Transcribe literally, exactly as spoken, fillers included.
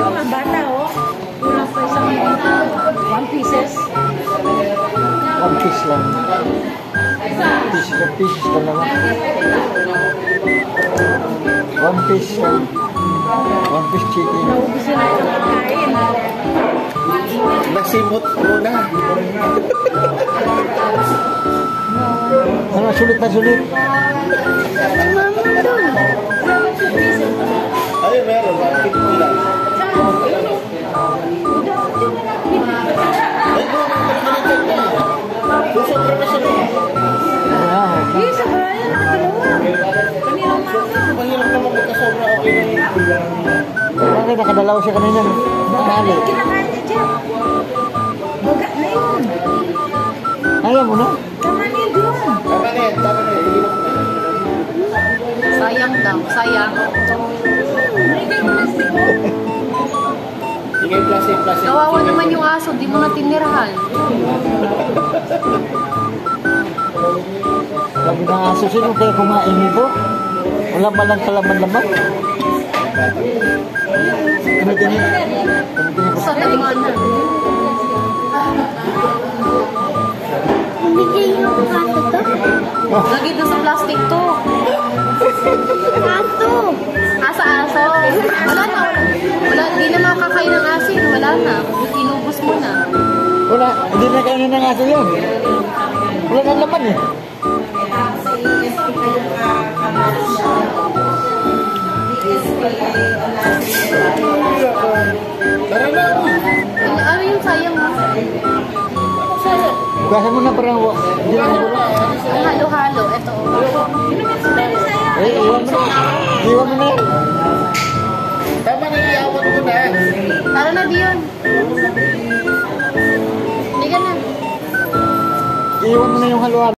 yung mga bata, oh. Kulang pa isang one pieces. One piece lang. Piece ka, piece ka naman. One piece lang. One piece chicken. Naubos na ito pagkain. Nasimot muna. Ano, sulit na sulit. Mama doon. Ay, meron. Bakit mo lang? Ay, no, nakakalitan niya. Susobra na siya. Ah, Yes, sa bayan, nakadalawa. Kanina umaga. Mahirap naman magkasobra. Okay lang. bakit nakadalaw siya kanina? Nakali. Kinakain niya dyan. Baga na yun. Ayaw mo na? Tama niya doon. Tama na yan. Tama na yan. Hilok na. Sayang daw, sayang. Ingay plastic, plastic. Kawawa naman yung aso, di mo na tinirahan. Sabi ng aso, sino kaya kumain nito? Wala ba lang kalaman-laman? Tinitingin. Tinitingin ko. Sa taliman na. Hindi yung ato to. Lagi doon sa plastic to. Ato. Asa aso. Wala na. Wala, di na makakain ng asin. Wala na. Inubos mo na. Wala, hindi na kainin ng aso yun. Wala nang laman eh. Tara na. Ano, ano yung sayang mo? Gasa mo na parang wa- hindi na siguro. Ang halo-halo. Ito. Eh, iwan mo na. Iwan mo na yan. Tama na, iawat mo na. Tara na, Dion. Hindi ka na. Iwan mo na yung haluan.